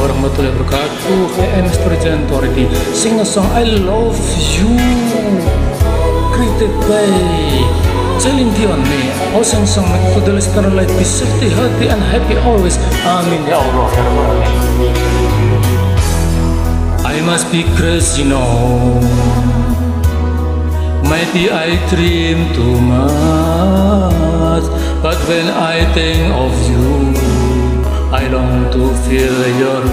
warahmatullahi wabarakatuh. KM Storytelling Authority. Sing a song I love you. Created by Celine Dion nih. Oh sing song to the listener like be safety, healthy and happy always. Amin ya Allah. I must be crazy now. Maybe I dream too much, but when I think of you, I long to feel your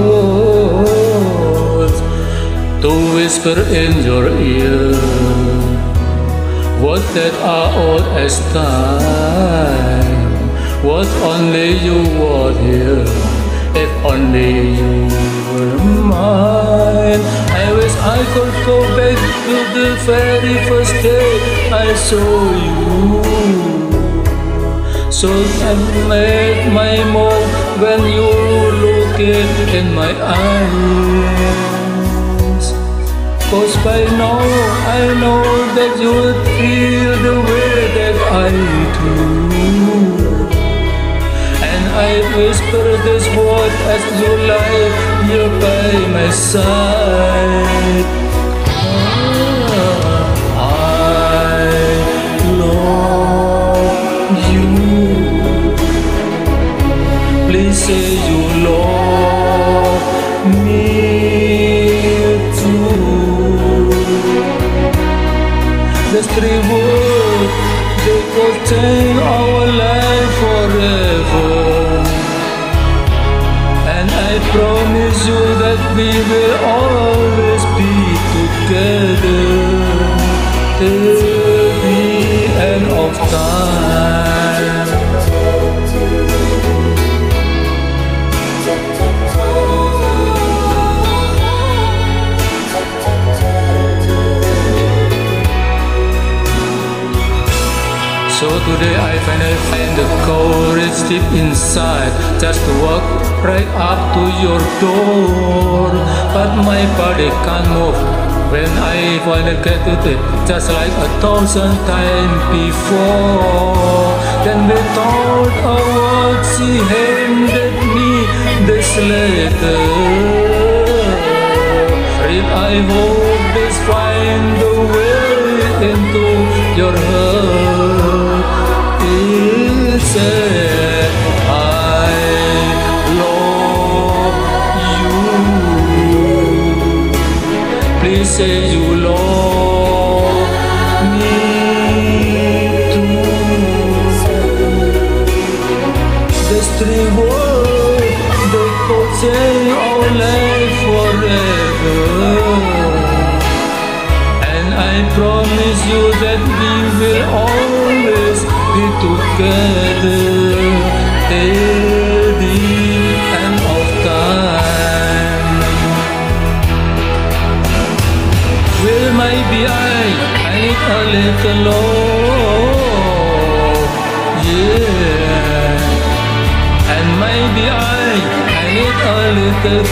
touch, to whisper in your ear words that are old as time. What only you would hear, if only you were mine. I wish I could go back to the very first day I saw you, so I made my move when you look in my eyes. Cause by now I know that you would feel the way that I do, and I whisper this word as you lie here by my side. I love you. Please say you love me too. There's three words that will change our life forever, and I promise you that we will always be together till the end of time. So today I finally find the courage deep inside just to walk right up to your door, but my body can't move when I finally get to it, just like 1,000 times before. Then without a word she handed me this letter. Read, I hope this find the way into your heart. It said, I love you. Please say you love me too. There's three words that could change our life forever, and I promise you that we will always be together till the end of time. Well, maybe I need a little love, yeah, and maybe I need a little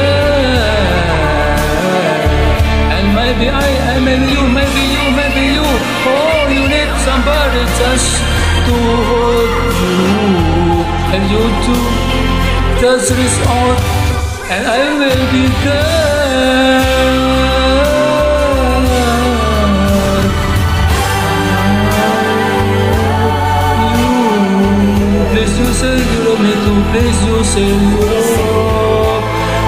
care, and maybe maybe you, oh, you need somebody just to hold you, and you too just reach out, and I will be there. Please you say you love me too, please you say you love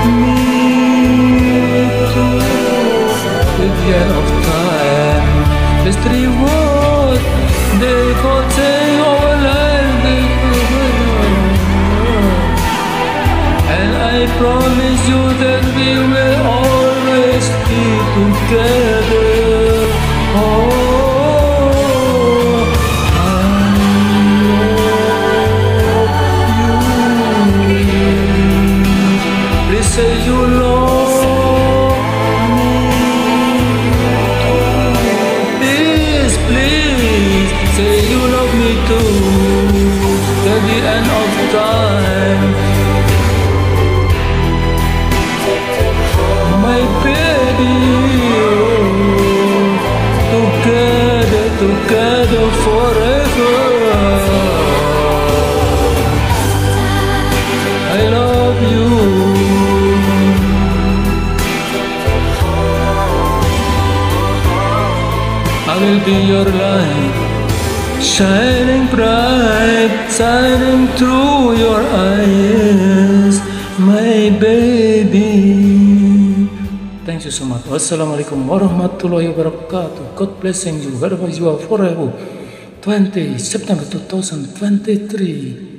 me too. At the end of time, there's three words they could change our life, and I promise you that we will always be together. Oh, say you love me. Please, please, say you love me too. At the end of time, my baby. I will be your light, shining bright, shining through your eyes, my baby. Thank you so much. Wassalamualaikum warahmatullahi wabarakatuh. God blessing you wherever you are forever. 20 September 2023.